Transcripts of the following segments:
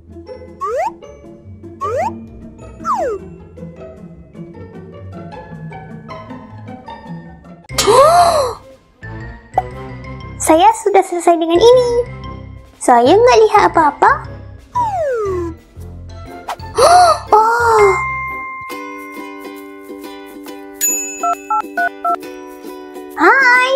Saya sudah selesai dengan ini. Saya nggak lihat apa-apa. Oh. Hai.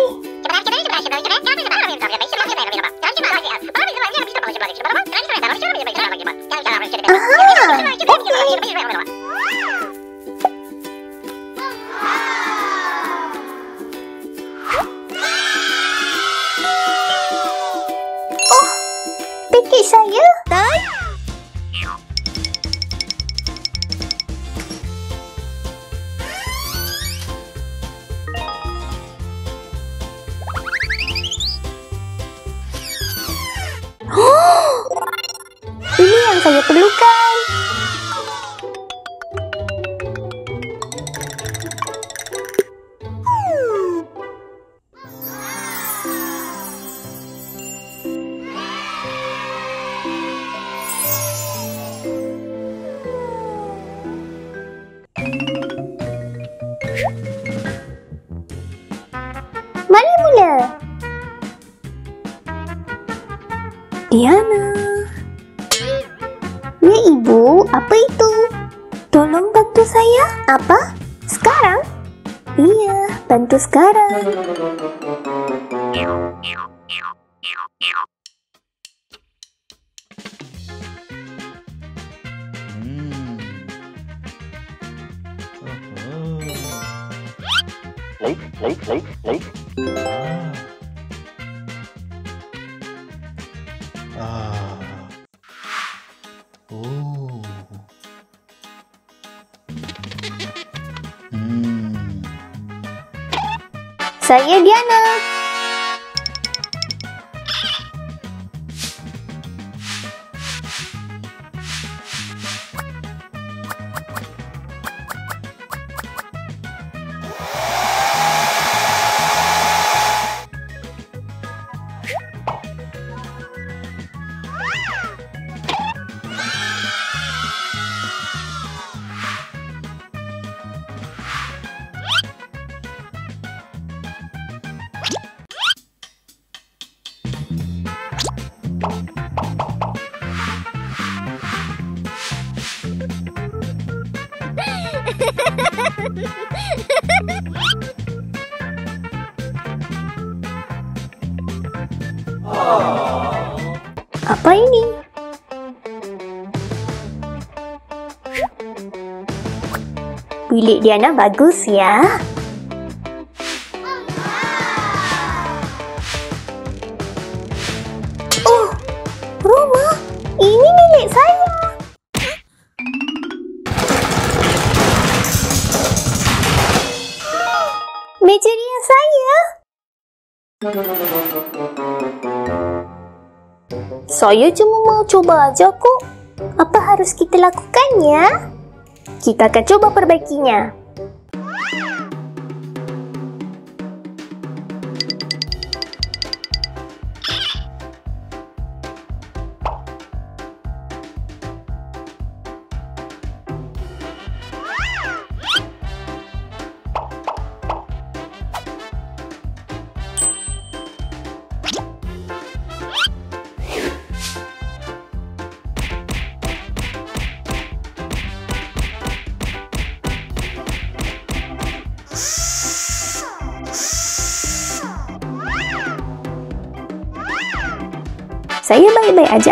Pikir saya. Ini yang saya perlukan. Mari mula. Diana. Ya ibu, apa itu? Tolong bantu saya. Apa? Sekarang? Iya, bantu sekarang. Saya Diana. Apa ini? Bilik Diana bagus ya. Oh, Roma, ini milik saya. Meja rias saya. Saya cuma mau coba aja kok. Apa harus kita lakukannya? Kita akan coba perbaikinya. Saya baik-baik aja.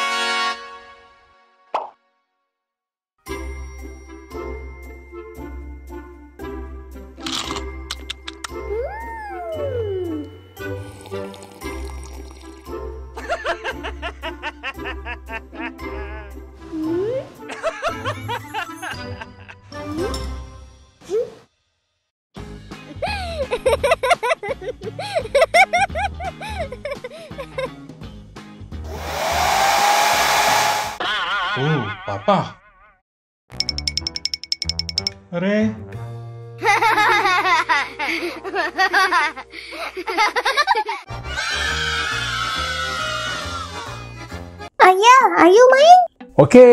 Oh, Papa. Re. Ayah, ayo main. Oke.